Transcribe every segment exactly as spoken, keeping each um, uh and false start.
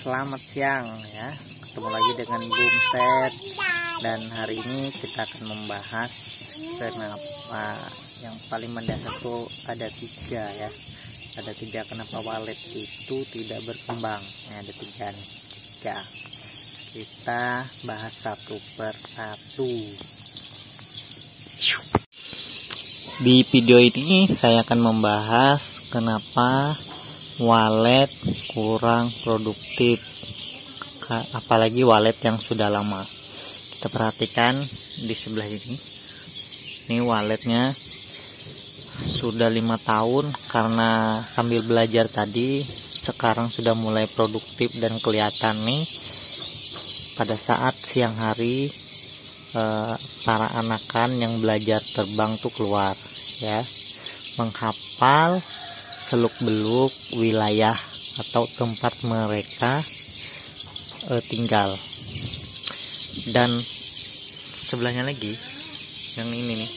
selamat siang ya. Ketemu lagi dengan Boomset, dan hari ini kita akan membahas kenapa yang paling mendasar itu ada tiga ya. Ada tiga kenapa walet itu tidak berkembang. Nah, ada tiga nih. Tiga. Kita bahas satu per satu. Di video ini saya akan membahas kenapa walet kurang produktif, apalagi walet yang sudah lama. Kita perhatikan di sebelah ini, ini waletnya sudah lima tahun. Karena sambil belajar tadi, sekarang sudah mulai produktif dan kelihatan nih pada saat siang hari eh, para anakan yang belajar terbang tuh keluar ya, menghafal seluk-beluk wilayah atau tempat mereka e, tinggal. Dan sebelahnya lagi yang ini nih,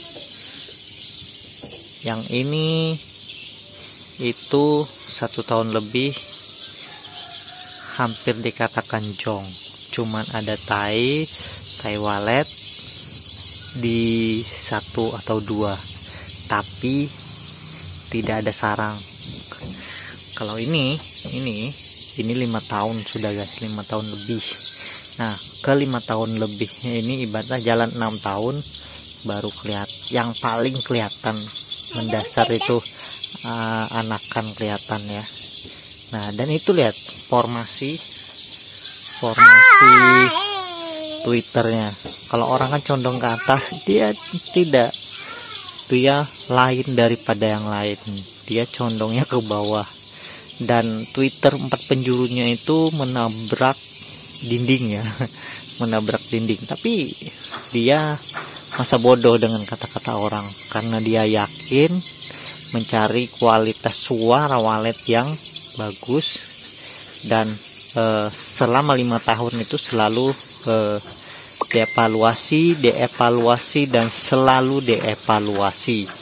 yang ini itu satu tahun lebih, hampir dikatakan jong, cuman ada tai tai walet di satu atau dua, tapi tidak ada sarang. Kalau ini ini ini lima tahun sudah guys, lima tahun lebih. Nah, ke lima tahun lebih ini ibaratnya jalan enam tahun baru kelihatan. Yang paling kelihatan mendasar itu uh, anakan kelihatan ya. Nah, dan itu lihat formasi formasi Twitternya. Kalau orang kan condong ke atas, dia tidak, dia lain daripada yang lain, dia condongnya ke bawah. Dan Twitter empat penjurunya itu menabrak dinding ya, menabrak dinding. Tapi dia masa bodoh dengan kata-kata orang, karena dia yakin mencari kualitas suara walet yang bagus. Dan eh, selama lima tahun itu selalu eh, dievaluasi, dievaluasi dan selalu dievaluasi.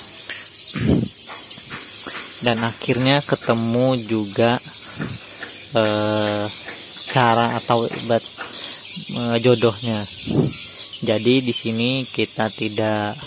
Dan akhirnya ketemu juga eh, cara atau ibarat eh, jodohnya. Jadi di sini kita tidak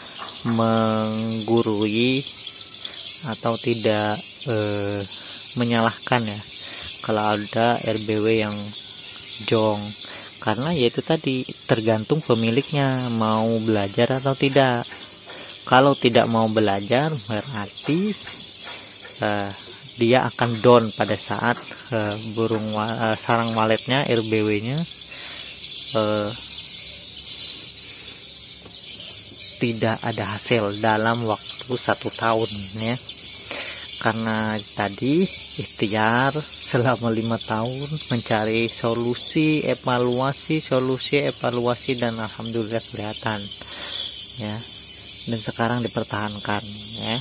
menggurui atau tidak eh, menyalahkan ya kalau ada R B W yang jong, karena yaitu tadi tergantung pemiliknya mau belajar atau tidak. Kalau tidak mau belajar berarti uh, dia akan down pada saat uh, burung uh, sarang waletnya R B W-nya uh, tidak ada hasil dalam waktu satu tahun ya. Karena tadi ikhtiar selama lima tahun mencari solusi, evaluasi, solusi, evaluasi, dan alhamdulillah kelihatan ya. Dan sekarang dipertahankan ya.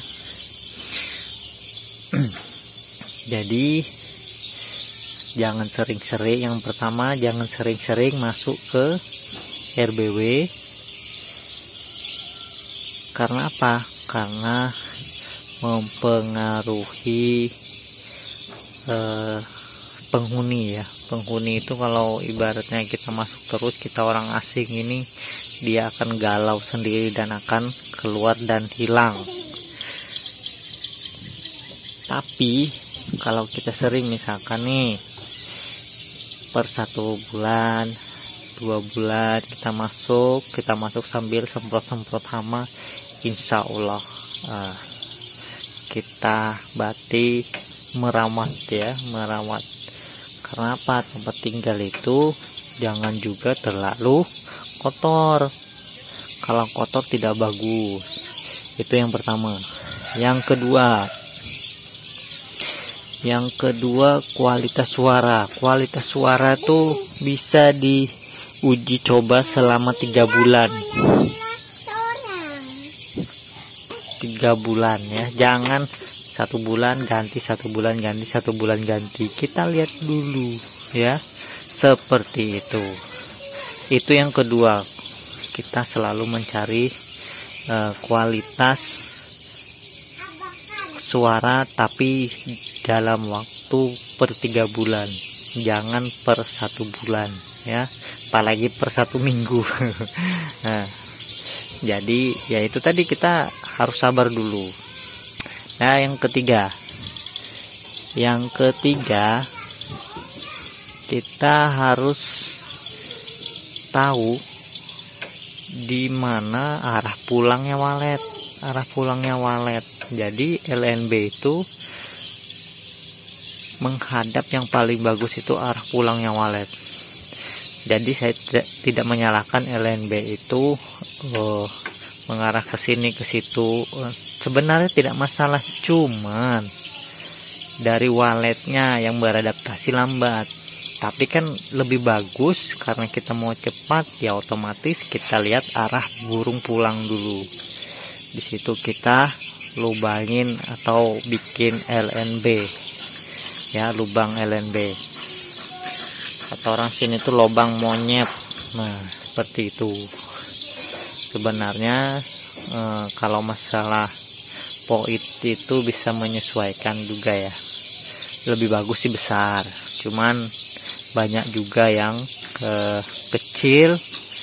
Jadi jangan sering-sering, yang pertama jangan sering-sering masuk ke R B W. Karena apa? Karena mempengaruhi eh, penghuni ya. Penghuni itu kalau ibaratnya kita masuk terus, kita orang asing ini, dia akan galau sendiri dan akan keluar dan hilang. Tapi kalau kita sering, misalkan nih per satu bulan, dua bulan kita masuk, kita masuk sambil semprot-semprot hama, insya Allah uh, kita berarti merawat ya, merawat. Karena apa? Tempat tinggal itu jangan juga terlalu kotor. Kalau kotor tidak bagus. Itu yang pertama. Yang kedua, yang kedua kualitas suara. Kualitas suara tuh bisa diuji coba selama tiga bulan. Tiga bulan ya. Jangan satu bulan ganti, satu bulan ganti, satu bulan ganti. Kita lihat dulu ya, seperti itu. Itu yang kedua, kita selalu mencari uh, kualitas suara tapi dalam waktu per tiga bulan jangan per satu bulan ya, apalagi per satu minggu. Nah, jadi ya itu tadi, kita harus sabar dulu. Nah, yang ketiga yang ketiga kita harus tahu di mana arah pulangnya walet, arah pulangnya walet. Jadi L N B itu menghadap yang paling bagus itu arah pulangnya walet. Jadi saya tidak, tidak menyalahkan L N B itu uh, mengarah ke sini ke situ. Uh, sebenarnya tidak masalah, cuman dari waletnya yang beradaptasi lambat. Tapi kan lebih bagus karena kita mau cepat, ya otomatis kita lihat arah burung pulang dulu. Di situ kita lubangin atau bikin L N B. Ya, lubang L N B. Kata orang sini tuh lubang monyet. Nah, seperti itu. Sebenarnya eh, kalau masalah poit itu bisa menyesuaikan juga ya. Lebih bagus sih besar. Cuman banyak juga yang eh, kecil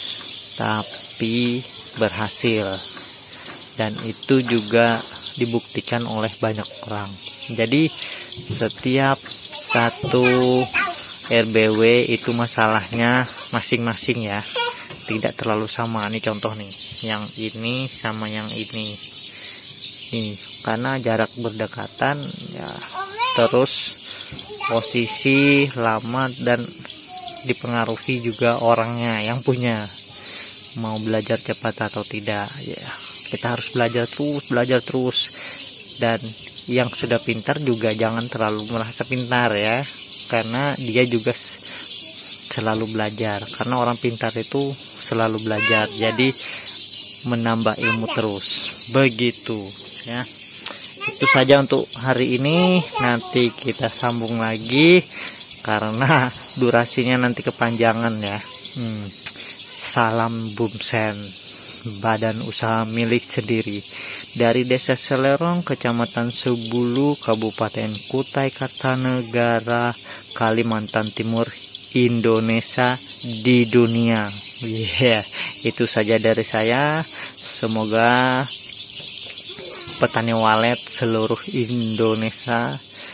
tapi berhasil. Dan itu juga dibuktikan oleh banyak orang. Jadi setiap satu R B W itu masalahnya masing-masing ya, tidak terlalu sama. Ini contoh nih, yang ini sama yang ini nih, karena jarak berdekatan ya, terus posisi lama dan dipengaruhi juga orangnya yang punya, mau belajar cepat atau tidak ya. Kita harus belajar terus, belajar terus. Dan yang sudah pintar juga jangan terlalu merasa pintar ya, karena dia juga selalu belajar. Karena orang pintar itu selalu belajar, jadi menambah ilmu terus. Begitu ya. Itu saja untuk hari ini. Nanti kita sambung lagi karena durasinya nanti kepanjangan ya. hmm. Salam Bumsen, badan usaha milik sendiri, dari Desa Selerong, Kecamatan Sebulu, Kabupaten Kutai Kartanegara, Kalimantan Timur, Indonesia di dunia. Yeah, itu saja dari saya. Semoga petani walet seluruh Indonesia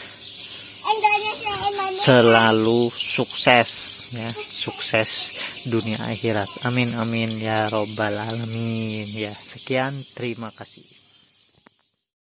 selalu sukses ya, sukses dunia akhirat. Amin amin ya robbal alamin ya. Sekian, terima kasih.